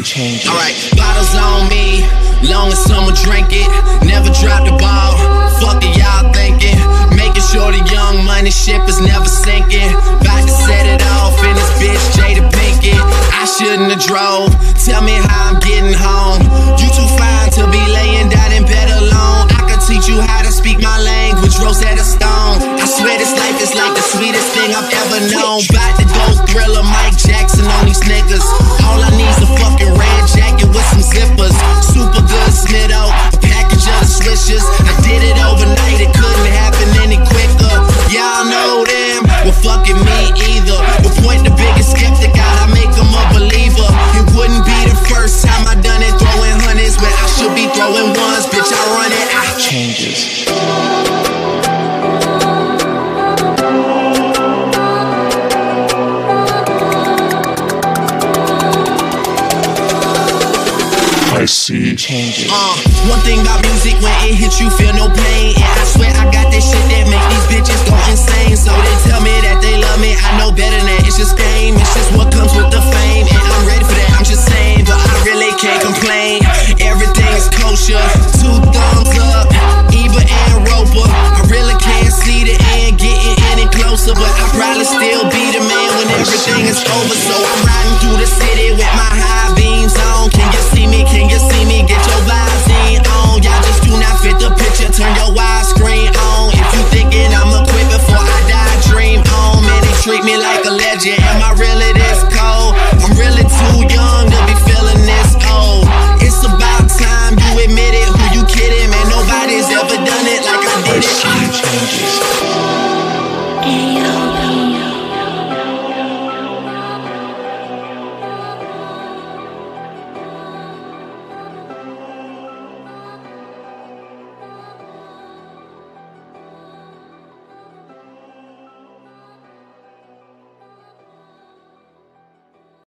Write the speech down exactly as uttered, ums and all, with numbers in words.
changes. Alright, bottles on me, long as someone drink it. Never drop the ball, fuck it y'all thinking. Making sure the young money ship is never sinking. About to set it off in this bitch Jada Pinkett. I shouldn't have drove, tell me how I'm getting home. You too fine to be laying down in bed alone. I could teach you how to speak my language, Rosetta Stone. I swear this life is like the sweetest thing I've ever known. Bout to go Thriller, Mike Jackson on these niggas. All I need's a fucking red jacket with some zippers. Super good Smitto, a package of the swishers. I did it overnight, it couldn't happen any quicker. Y'all know them, well fucking me either. We'll point the biggest skeptic out, I make him a believer. It wouldn't be the first time I done it, throwing hundreds where I should be throwing ones. Bitch, I run it, I changes. I see changes. Uh, one thing about music, when it hits you, feel no pain.